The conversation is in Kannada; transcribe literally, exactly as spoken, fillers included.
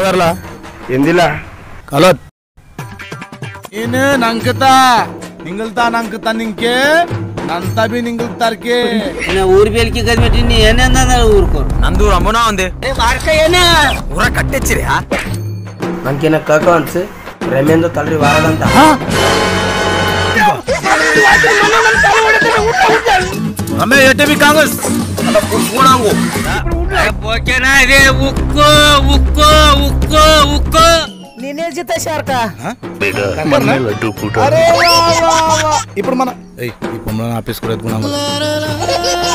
ಬರ್ಲಾ ಎಂದಿಲ್ಲ ಕಲೋತ್ ಏನು ನಂಕತಾ ನಿಂಗಲ್ತಾ ನಂಕತಾ ನಿಂಕೆ ನಂತ ಬಿ ನಿಂಗಲ್ತಾರ್ಕೆ ఊరి పేలికి కదిపెట్టి నీ ఏనేందా ఊరుకో ನಂದು ಅಮ್ಮನ ಒಂದೇ ಊರ ಕಟ್ಟೆಚ್ಚಿರಿ ನಂಗೇನ ಕಾಕ ಅನ್ಸಿ ರಮೇಂದ್ರ ತಲ್ರಿ ವಾರದಂತ ರಮೇ ಎಟ್ಟೆ ಬಿ ಕಾಂಗ್ರೆಸ್ ಅಲ್ಲ ಪುಷ್ಪಣಾಂಗು ఓకేనా ఇదే ఉక్కో ఉక్కో ఉక్కో ఉక్కో నేనే జితా షార్క ఇప్పుడు మన ఇప్పుడు మన ఆఫీస్ కూడా ఎత్తుకున్నాం